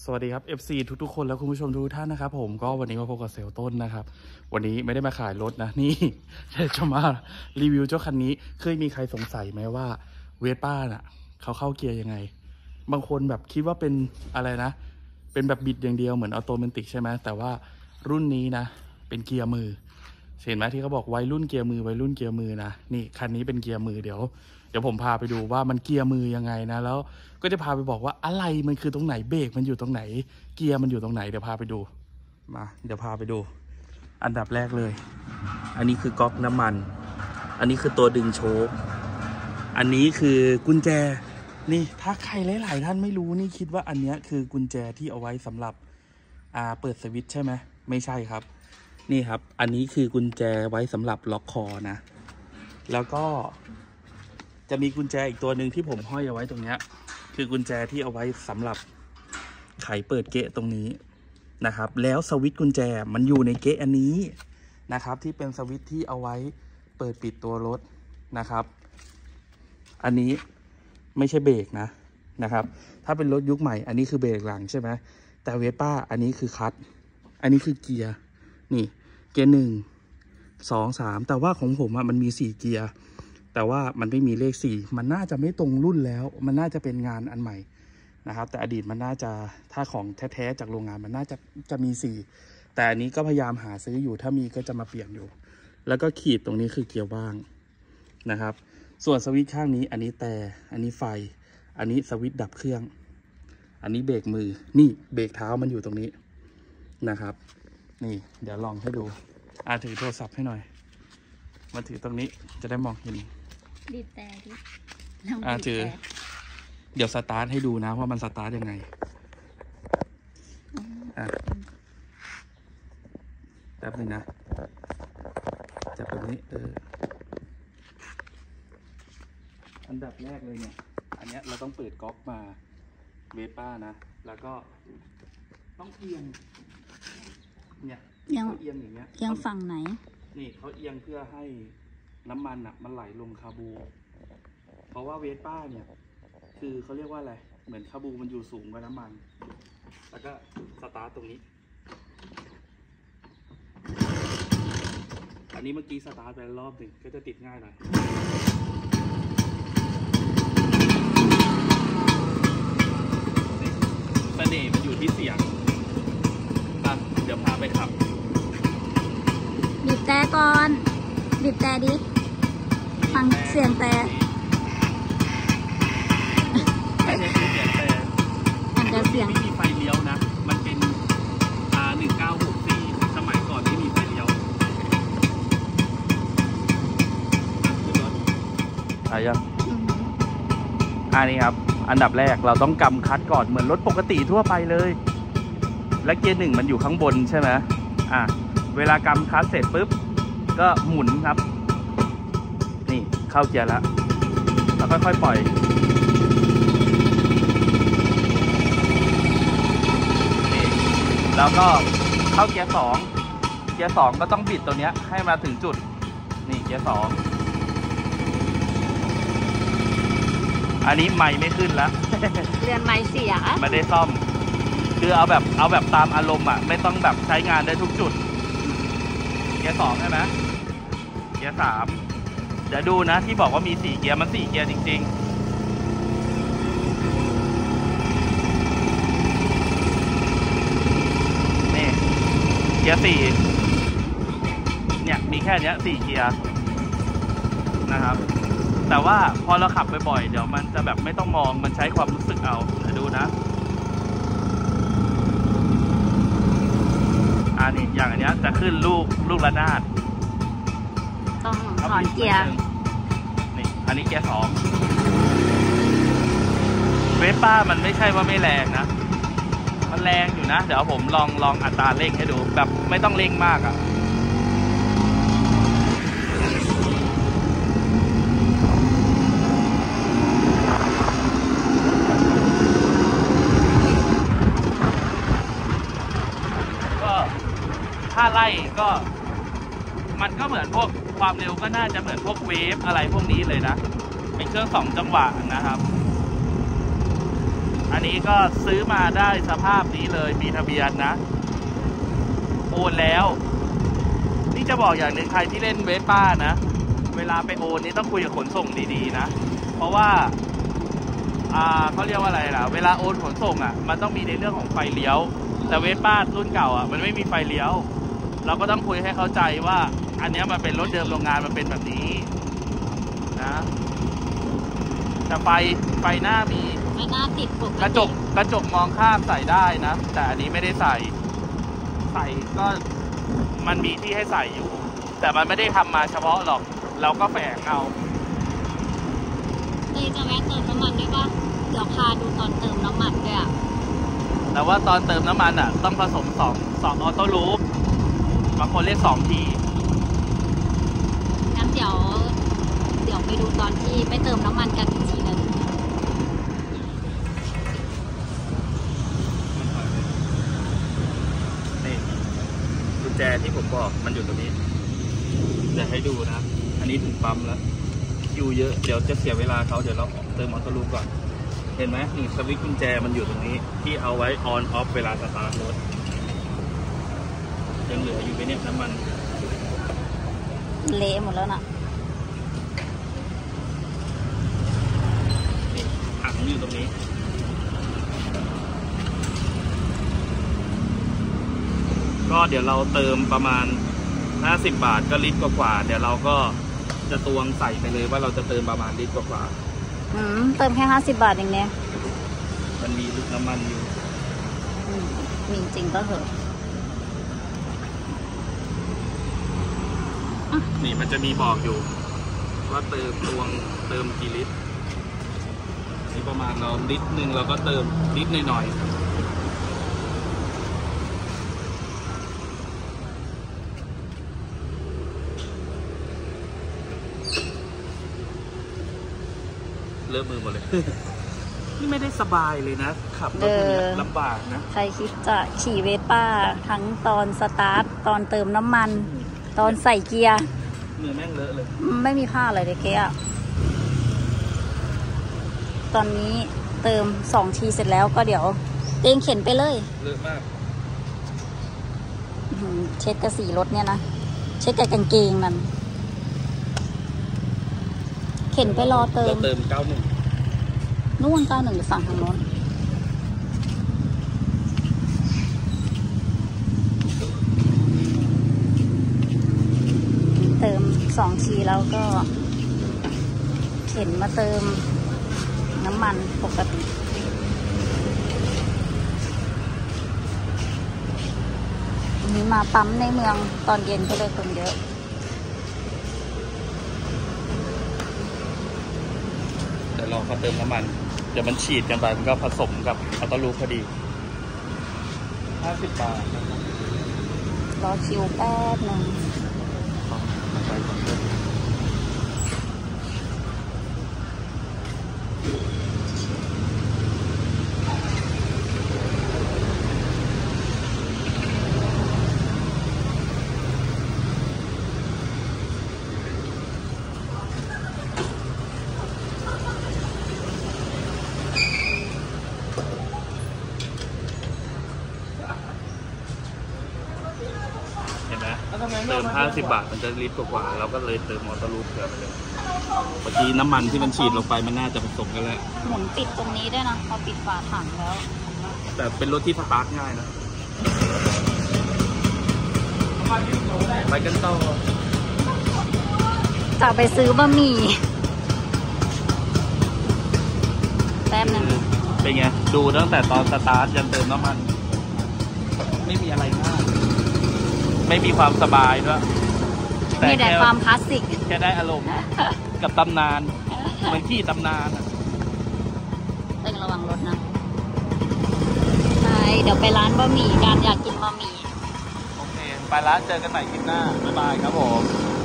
สวัสดีครับ FC ทุกๆคนและคุณผู้ชมทุกท่านนะครับผมก็วันนี้มาพบกับเซลต้นนะครับวันนี้ไม่ได้มาขายรถนะนี่จะมารีวิวเจ้าคันนี้เคยมีใครสงสัยไหมว่าเวสป้าน่ะเขาเข้าเกียร์ยังไงบางคนแบบคิดว่าเป็นอะไรนะเป็นแบบบิดอย่างเดียวเหมือนออโตเมติกใช่ไหมแต่ว่ารุ่นนี้นะเป็นเกียร์มือเห็นไหมที่เขาบอกวัยรุ่นเกียร์มือวัยรุ่นเกียร์มือนะนี่คันนี้เป็นเกียร์มือเดี๋ยวผมพาไปดูว่ามันเกียร์มือยังไงนะแล้วก็จะพาไปบอกว่าอะไรมันคือตรงไหนเบรกมันอยู่ตรงไหนเกียร์มันอยู่ตรงไหนเดี๋ยวพาไปดูมาเดี๋ยวพาไปดูอันดับแรกเลยอันนี้คือก๊อกน้ำมันอันนี้คือตัวดึงโชคอันนี้คือกุญแจนี่ถ้าใครหลายๆท่านไม่รู้นี่คิดว่าอันนี้คือกุญแจที่เอาไว้สำหรับเปิดสวิตช์ใช่ไหมไม่ใช่ครับนี่ครับอันนี้คือกุญแจไว้สำหรับล็อกคอนะแล้วก็จะมีกุญแจอีกตัวหนึ่งที่ผมห้อยเอาไว้ตรงนี้คือกุญแจที่เอาไว้สำหรับไขเปิดเกะตรงนี้นะครับแล้วสวิตช์กุญแจมันอยู่ในเกะอันนี้นะครับที่เป็นสวิตช์ที่เอาไว้เปิดปิดตัวรถนะครับอันนี้ไม่ใช่เบรกนะครับถ้าเป็นรถยุคใหม่อันนี้คือเบรกหลังใช่ไหมแต่เวสป้าอันนี้คือคัทอันนี้คือเกียร์นี่เกียร์1 2 3แต่ว่าของผมมันมี4เกียร์แต่ว่ามันไม่มีเลข4มันน่าจะไม่ตรงรุ่นแล้วมันน่าจะเป็นงานอันใหม่นะครับแต่อดีตมันน่าจะถ้าของแท้ๆจากโรงงานมันน่าจะมี4แต่อันนี้ก็พยายามหาซื้ออยู่ถ้ามีก็จะมาเปลี่ยนอยู่แล้วก็ขีดตรงนี้คือเกียร์ว่างนะครับส่วนสวิตช์ข้างนี้อันนี้แต่อันนี้ไฟอันนี้สวิตช์ดับเครื่องอันนี้เบรกมือนี่เบรกเท้ามันอยู่ตรงนี้นะครับนี่เดี๋ยวลองให้ดูถือโทรศัพท์ให้หน่อยมาถือตรงนี้จะได้มองเห็นบีบแต่ดิถือเดี๋ยวสตาร์ทให้ดูนะว่ามันสตาร์ทยังไงแป๊บนึงนะจับตรงนี้อันดับแรกเลยเนี่ยอันนี้เราต้องเปิดก๊อกมาเวสป้านะแล้วก็ต้องเอียงเนี่ยเขาเอียงอย่างเงี้ยเอียงฝั่งไหนนี่เขาเอียงเพื่อให้น้ำมันมันไหลลงคาบูเพราะว่าเวสป้าเนี่ยคือเขาเรียกว่าอะไรเหมือนคาบูมันอยู่สูงกว่าน้ำมันแล้วก็สตาร์ทตรงนี้อันนี้เมื่อกี้สตาร์ทไปรอบหนึ่งก็จะติดง่ายหน่อยเสน่ห์มันอยู่ที่เสียงเดี๋ยวพาไปขับบีบแต่ก่อนบีบแต่ดิฟังเสียงแต่ไม่ใช่เสียงแต่มันจะเสียงไม่มีไฟเลี้ยวนะมันเป็น1964สมัยก่อนไม่มีไฟเลี้ยวยังนี่ครับอันดับแรกเราต้องกำคัดก่อนเหมือนรถปกติทั่วไปเลยและเกียร์1มันอยู่ข้างบนใช่ไหมเวลากำคัดเสร็จปุ๊บก็หมุนครับนี่เข้าเกียร์แล้วแล้วค่อยๆปล่อยนี่แล้วก็เข้าเกียร์2ก็ต้องบิดตัวเนี้ยให้มาถึงจุดนี่เกียร์2อันนี้ไมค์ไม่ขึ้นแล้วเรือนไม้เสียไม่ได้ซ่อมคือเอาแบบตามอารมณ์ไม่ต้องแบบใช้งานได้ทุกจุดเกียร์2ใช่ไหมเกียร์3เดี๋ยวดูนะที่บอกว่ามี4เกียร์มัน4เกียร์จริงๆนี่เกียร์4เนี่ยมีแค่นี้4เกียร์นะครับแต่ว่าพอเราขับบ่อยๆเดี๋ยวมันจะแบบไม่ต้องมองมันใช้ความรู้สึกเอาเดี๋ยวดูนะนี่อย่างอันนี้จะขึ้นลูกระนาดต้องถอนเกียร์นี่อันนี้เกียร์2เวสป้ามันไม่ใช่ว่าไม่แรงนะมันแรงอยู่นะเดี๋ยวผมลองอัตราเร่งให้ดูแบบไม่ต้องเร่งมากถ้าไล่ก็มันก็เหมือนพวกความเร็วก็น่าจะเหมือนพวกเวฟอะไรพวกนี้เลยนะเป็นเครื่อง2 จังหวะนะครับอันนี้ก็ซื้อมาได้สภาพนี้เลยมีทะเบียนนะโอนแล้วนี่จะบอกอย่างหนึ่งใครที่เล่นเวสป้านะเวลาไปโอนนี่ต้องคุยกับขนส่งดีๆนะเพราะว่าเขาเรียกว่าอะไรล่ะเวลาโอนขนส่งมันต้องมีในเรื่องของไฟเลี้ยวแต่เวสป้ารุ่นเก่ามันไม่มีไฟเลี้ยวเราก็ต้องคุยให้เข้าใจว่าอันนี้มันเป็นรถเดิมโรงงานมันเป็นแบบนี้นะแต่ไฟหน้ามีไฟหน้าติดปกติกระจกมองข้ามใส่ได้นะแต่อันนี้ไม่ได้ใส่ก็มันมีที่ให้ใส่อยู่แต่มันไม่ได้ทำมาเฉพาะหรอกเราก็แฝงเอาเลยจะแวะเติมน้ำมันด้วยป่ะเดี๋ยวพาดูตอนเติมน้ำมันด้วยแต่ว่าตอนเติมน้ำมันต้องผสมสองออโต้ลูปบางคนเรียก2 ทีงั้นเดี๋ยวไปดูตอนที่ไปเติมน้ำมันกันอีกทีนึงนี่กุญแจที่ผมบอกมันอยู่ตรงนี้เดี๋ยวให้ดูนะอันนี้ถึงปั๊มแล้วคิวเยอะเดี๋ยวจะเสียเวลาเขาเดี๋ยวเราเติมออโต้ลูปก่อนเห็นไหมนี่สวิตช์กุญแจมันอยู่ตรงนี้ที่เอาไว้ออนออฟเวลาสตาร์ทรถยังเหลืออยู่ไปเนี่ยน้ำมันเละหมดแล้วน่ะนี่ถังอยู่ตรงนี้ก็เดี๋ยวเราเติมประมาณ50 บาทก็ลิตรกว่าเดี๋ยวเราก็จะตวงใส่ไปเลยว่าเราจะเติมประมาณลิตรกว่าเติมแค่50 บาทเองเนี่ยมันมีลิตรน้ำมันอยู่มีจริงก็เหอะนี่มันจะมีบอกอยู่ว่าเติมกี่ลิตรนี่ประมาณเราลิตรหนึ่งเราก็เติมลิตรหน่อยเริ่มมือหมดเลย นี่ไม่ได้สบายเลยนะขับรถลำบากนะใครคิดจะขี่เวสป้าทั้งตอนสตาร์ทตอนเติมน้ำมันตอนใส่เกียร์มือแม่งเลอะเลยไม่มีผ้าอะไรเลยเกียร์ตอนนี้เติม2 ทีเสร็จแล้วก็เดี๋ยวเองเข็นไปเลยเลอะมากเช็ดกระสีรถเนี่ยนะเช็ดกับกางเกงมันเข็นไปรอเติม91นู่น91อยู่ฝั่งทางโน้นเติม2 ทีแล้วก็เข็นมาเติมน้ำมันปกตินี่มาปั๊มในเมืองตอนเย็นก็เลยคนเยอะลองเขาเติมน้ำมันเดี๋ยวมันฉีดกันไปมันก็ผสมกับออโต้ลูปพอดี50 บาทรอคิวแป๊บนึงเติม50 บาทมันจะลิตรกว่าเราก็เลยเติมออโต้ลูปเผื่อไปเลยเมื่อกี้น้ำมันที่มันฉีดลงไปมันน่าจะผสมกันแล้วหมุนปิดตรงนี้ด้วยนะพอปิดฝาถังแล้วแต่เป็นรถที่สตาร์ทง่ายนะไปกันต่อจะไปซื้อบะหมี่แป๊บนึงเป็นไงดูตั้งแต่ตอนสตาร์ทยันเติมน้ำมันไม่มีอะไรง่ายไม่มีความสบายด้วยมีแต่ความคลาสสิกแค่ได้อารมณ์กับตำนานเหมือนที่ตำนานต้องระวังรถนะใช่เดี๋ยวไปร้านบะหมี่กันอยากกินบะหมี่โอเคไปร้านเจอกันใหม่คลิปหน้าบ๊ายบายครับผม